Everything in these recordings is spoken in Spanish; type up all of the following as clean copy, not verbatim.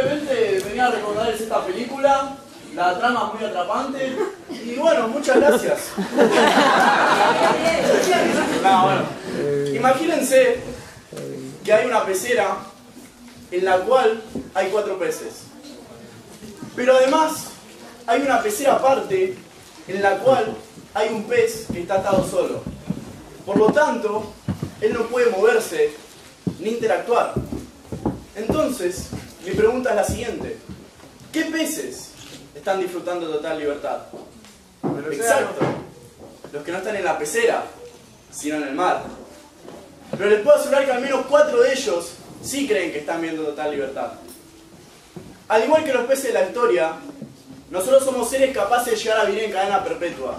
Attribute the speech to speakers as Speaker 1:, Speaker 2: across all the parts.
Speaker 1: brevemente venía a recordarles esta película. La trama es muy atrapante. Y bueno, muchas gracias. No, bueno. Imagínense que hay una pecera en la cual hay 4 peces. Pero además hay una pecera aparte en la cual hay un pez que está atado solo. Por lo tanto, él no puede moverse ni interactuar. Entonces, mi pregunta es la siguiente. ¿Qué peces están disfrutando de total libertad? Exacto. Los que no están en la pecera, sino en el mar. Pero les puedo asegurar que al menos 4 de ellos sí creen que están viendo total libertad. Al igual que los peces de la historia, nosotros somos seres capaces de llegar a vivir en cadena perpetua,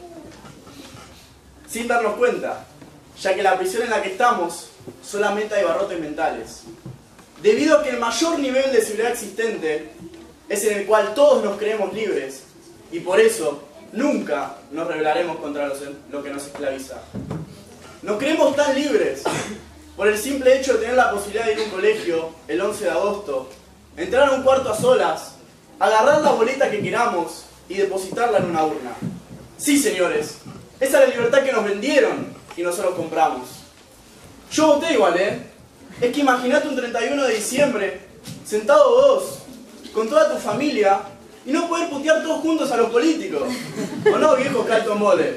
Speaker 1: sin darnos cuenta, ya que en la prisión en la que estamos solamente hay barrotes mentales. Debido a que el mayor nivel de seguridad existente es en el cual todos nos creemos libres, y por eso nunca nos rebelaremos contra lo que nos esclaviza. Nos creemos tan libres por el simple hecho de tener la posibilidad de ir a un colegio el 11 de agosto, entrar a un cuarto a solas, agarrar la boleta que queramos y depositarla en una urna. Sí, señores, esa es la libertad que nos vendieron y nosotros compramos. Yo voté igual, Es que imagínate un 31 de diciembre, sentado vos, con toda tu familia, y no poder putear todos juntos a los políticos. ¿O no, viejo Calton Mole?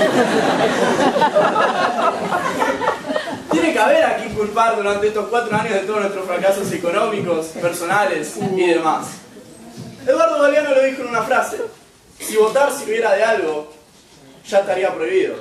Speaker 1: Tiene que haber a quien culpar durante estos 4 años de todos nuestros fracasos económicos, personales y demás. Eduardo Galeano lo dijo en una frase: si votar sirviera de algo, ya estaría prohibido.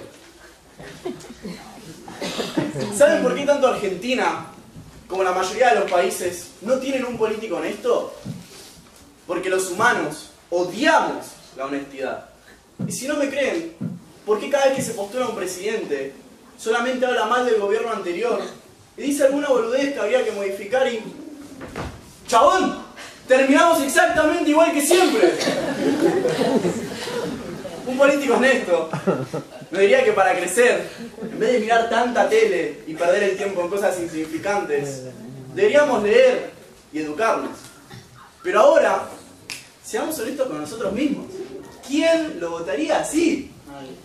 Speaker 1: ¿Saben por qué tanto Argentina, como la mayoría de los países, no tienen un político honesto? Porque los humanos odiamos la honestidad. Y si no me creen, ¿por qué cada vez que se postula un presidente solamente habla mal del gobierno anterior y dice alguna boludez que habría que modificar y... ¡chabón! Terminamos exactamente igual que siempre. Un político honesto me diría que para crecer, en vez de mirar tanta tele y perder el tiempo en cosas insignificantes, deberíamos leer y educarnos. Pero ahora, seamos honestos con nosotros mismos. ¿Quién lo votaría así?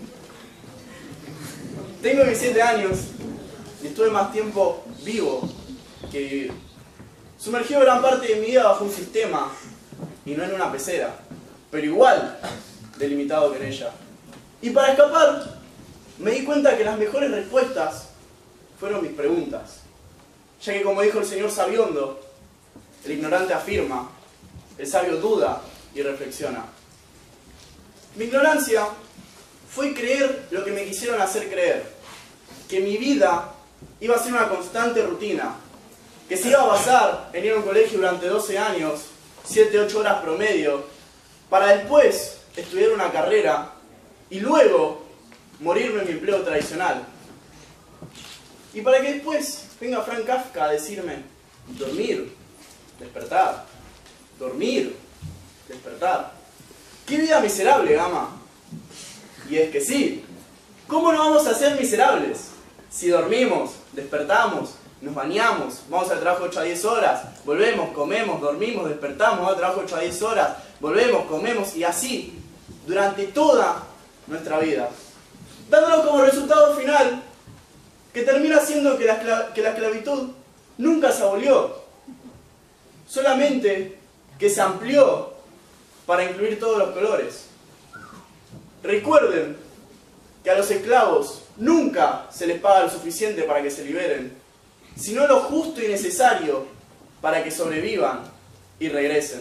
Speaker 1: Tengo 17 años y estuve más tiempo vivo que vivir. Sumergido gran parte de mi vida bajo un sistema y no en una pecera, pero igual delimitado que en ella. Y para escapar, me di cuenta que las mejores respuestas fueron mis preguntas. Ya que, como dijo el señor Sabiondo, el ignorante afirma, el sabio duda y reflexiona. Mi ignorancia fue creer lo que me quisieron hacer creer, que mi vida iba a ser una constante rutina, que se iba a basar en ir a un colegio durante 12 años, 7-8 horas promedio, para después estudiar una carrera y luego morirme en mi empleo tradicional. Y para que después venga Frank Kafka a decirme, dormir, despertar, dormir, despertar. ¡Qué vida miserable, Gama! Y es que sí, ¿cómo no vamos a ser miserables? Si dormimos, despertamos, nos bañamos, vamos al trabajo 8 a 10 horas, volvemos, comemos, dormimos, despertamos, vamos al trabajo 8 a 10 horas, volvemos, comemos y así durante toda nuestra vida. Dándonos como resultado final que termina siendo que la esclavitud nunca se abolió, solamente que se amplió para incluir todos los colores. Recuerden que a los esclavos nunca se les paga lo suficiente para que se liberen, sino lo justo y necesario para que sobrevivan y regresen.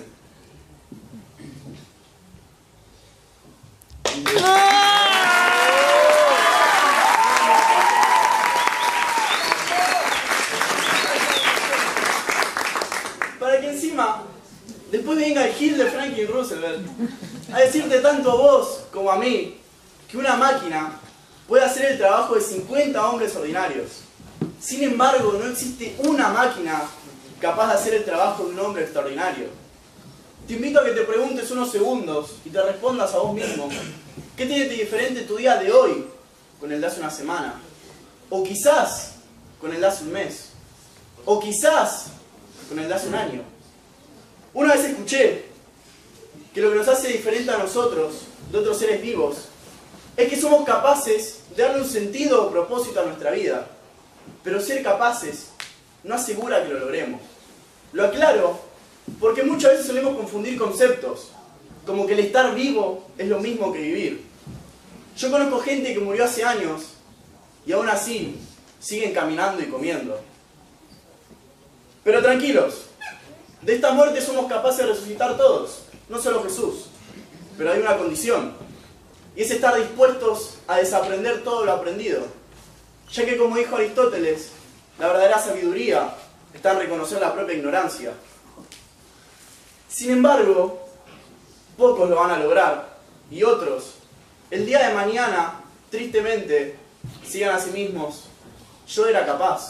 Speaker 1: Para que encima después venga el Gil de Franklin Roosevelt a decirte tanto a vos como a mí que una máquina puede hacer el trabajo de 50 hombres ordinarios. Sin embargo, no existe una máquina capaz de hacer el trabajo de un hombre extraordinario. Te invito a que te preguntes unos segundos y te respondas a vos mismo. ¿Qué tiene de diferente tu día de hoy con el de hace una semana? O quizás con el de hace un mes. O quizás con el de hace un año. Una vez escuché que lo que nos hace diferente a nosotros, de otros seres vivos, es que somos capaces de darle un sentido o propósito a nuestra vida. Pero ser capaces no asegura que lo logremos. Lo aclaro porque muchas veces solemos confundir conceptos, como que el estar vivo es lo mismo que vivir. Yo conozco gente que murió hace años y aún así siguen caminando y comiendo. Pero tranquilos, de esta muerte somos capaces de resucitar todos, no solo Jesús. Pero hay una condición, y es estar dispuestos a desaprender todo lo aprendido. Ya que, como dijo Aristóteles, la verdadera sabiduría está en reconocer la propia ignorancia. Sin embargo, pocos lo van a lograr, y otros, el día de mañana, tristemente, sigan a sí mismos: yo era capaz.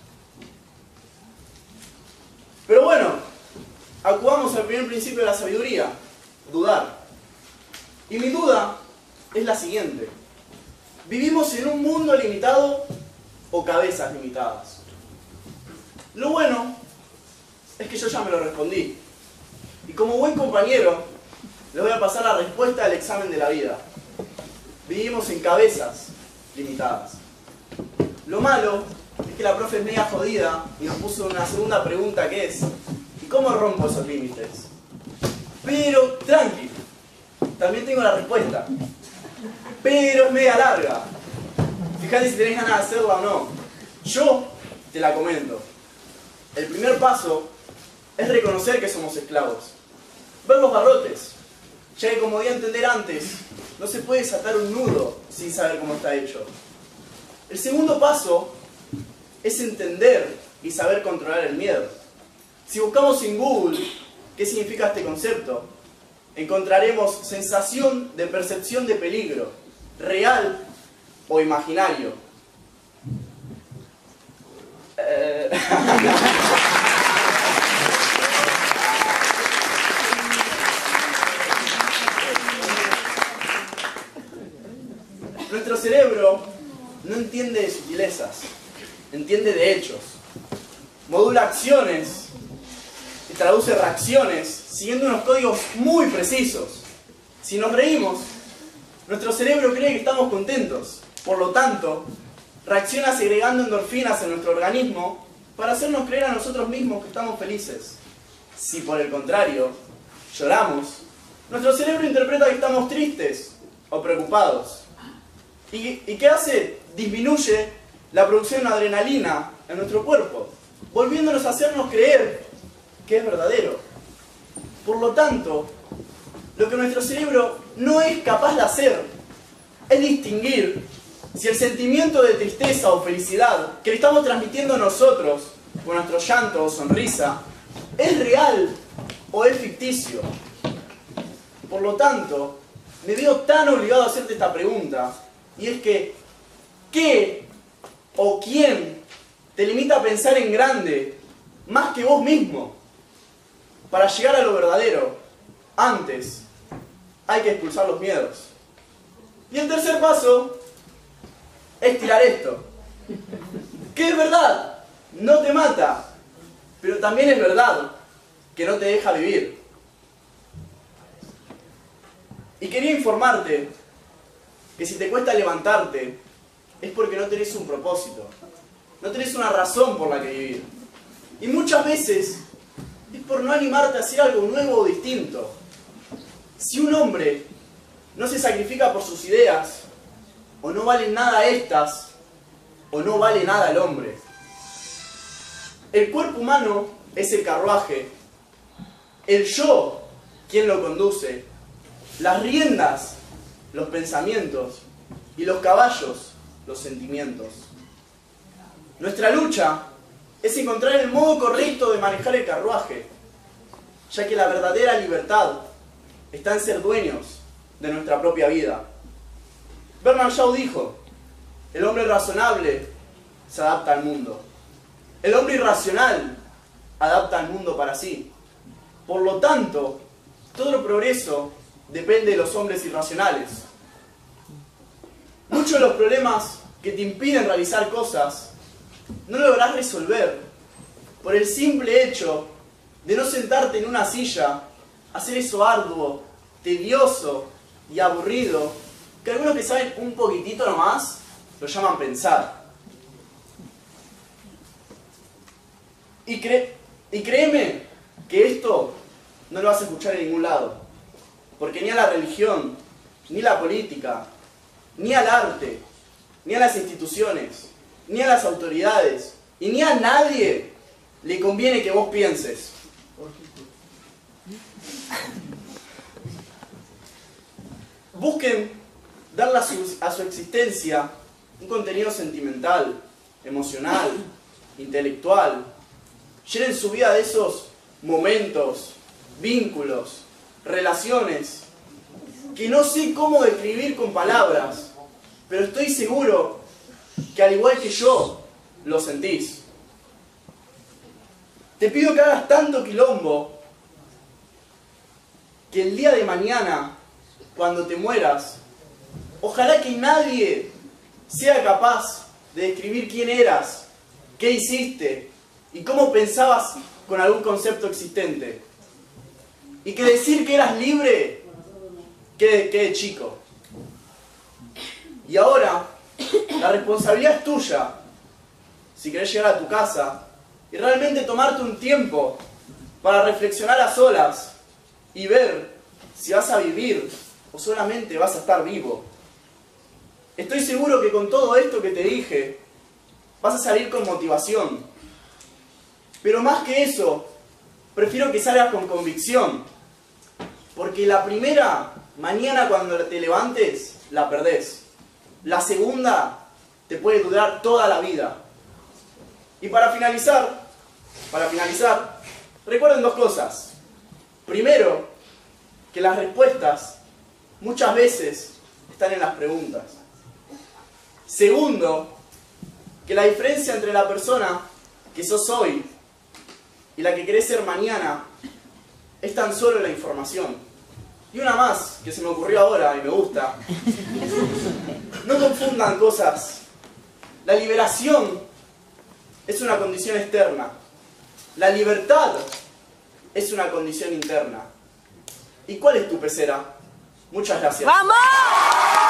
Speaker 1: Pero bueno, acudamos al primer principio de la sabiduría: dudar. Y mi duda es la siguiente: ¿vivimos en un mundo limitado o cabezas limitadas? Lo bueno es que yo ya me lo respondí. Y como buen compañero, les voy a pasar la respuesta del examen de la vida. Vivimos en cabezas limitadas. Lo malo es que la profe es media jodida y nos puso una segunda pregunta, que es: ¿y cómo rompo esos límites? Pero tranqui, también tengo la respuesta. Pero es media larga. Fíjate si tenés ganas de hacerla o no. Yo te la comento. El primer paso es reconocer que somos esclavos. Ver los barrotes. Ya que, como di a entender antes, no se puede desatar un nudo sin saber cómo está hecho. El segundo paso es entender y saber controlar el miedo. Si buscamos en Google qué significa este concepto, encontraremos sensación de percepción de peligro, real o imaginario. Nuestro cerebro no entiende de sutilezas, entiende de hechos. Modula acciones y traduce reacciones siguiendo unos códigos muy precisos. Si nos reímos, nuestro cerebro cree que estamos contentos. Por lo tanto, reacciona segregando endorfinas en nuestro organismo para hacernos creer a nosotros mismos que estamos felices. Si por el contrario lloramos, nuestro cerebro interpreta que estamos tristes o preocupados. ¿Y qué hace? Disminuye la producción de adrenalina en nuestro cuerpo, volviéndonos a hacernos creer que es verdadero. Por lo tanto, lo que nuestro cerebro no es capaz de hacer es distinguir si el sentimiento de tristeza o felicidad que le estamos transmitiendo nosotros con nuestro llanto o sonrisa es real o es ficticio. Por lo tanto, me veo tan obligado a hacerte esta pregunta, y es que, ¿qué o quién te limita a pensar en grande más que vos mismo? Para llegar a lo verdadero, antes hay que expulsar los miedos. Y el tercer paso es tirar esto. Que es verdad, no te mata, pero también es verdad que no te deja vivir. Y quería informarte que si te cuesta levantarte es porque no tenés un propósito, no tenés una razón por la que vivir. Y muchas veces es por no animarte a hacer algo nuevo o distinto. Si un hombre no se sacrifica por sus ideas, o no valen nada estas, o no vale nada el hombre. El cuerpo humano es el carruaje, el yo quien lo conduce, las riendas, los pensamientos, y los caballos, los sentimientos. Nuestra lucha es encontrar el modo correcto de manejar el carruaje, ya que la verdadera libertad está en ser dueños de nuestra propia vida. Bernard Shaw dijo: el hombre razonable se adapta al mundo. El hombre irracional adapta al mundo para sí. Por lo tanto, todo el progreso depende de los hombres irracionales. Muchos de los problemas que te impiden realizar cosas no lograrás resolver por el simple hecho de no sentarte en una silla, hacer eso arduo, tedioso y aburrido, que algunos que saben un poquitito nomás, lo llaman pensar. Y créeme que esto no lo vas a escuchar en ningún lado, porque ni a la religión, ni a la política, ni al arte, ni a las instituciones, ni a las autoridades, y ni a nadie le conviene que vos pienses. Busquen darle a su existencia un contenido sentimental, emocional, intelectual. Llenen su vida de esos momentos, vínculos, relaciones, que no sé cómo describir con palabras, pero estoy seguro que al igual que yo, lo sentís. Te pido que hagas tanto quilombo que el día de mañana, cuando te mueras, ojalá que nadie sea capaz de describir quién eras, qué hiciste y cómo pensabas con algún concepto existente. Y que decir que eras libre quede chico. Y ahora, la responsabilidad es tuya. Si querés llegar a tu casa y realmente tomarte un tiempo para reflexionar a solas y ver si vas a vivir o solamente vas a estar vivo. Estoy seguro que con todo esto que te dije, vas a salir con motivación. Pero más que eso, prefiero que salgas con convicción. Porque la primera, mañana cuando te levantes, la perdés. La segunda, te puede durar toda la vida. Y para finalizar, recuerden dos cosas. Primero, que las respuestas muchas veces están en las preguntas. Segundo, que la diferencia entre la persona que sos hoy y la que querés ser mañana es tan solo la información. Y una más, que se me ocurrió ahora y me gusta. No confundan cosas. La liberación es una condición externa. La libertad es una condición interna. ¿Y cuál es tu pecera? Muchas gracias.
Speaker 2: ¡Vamos!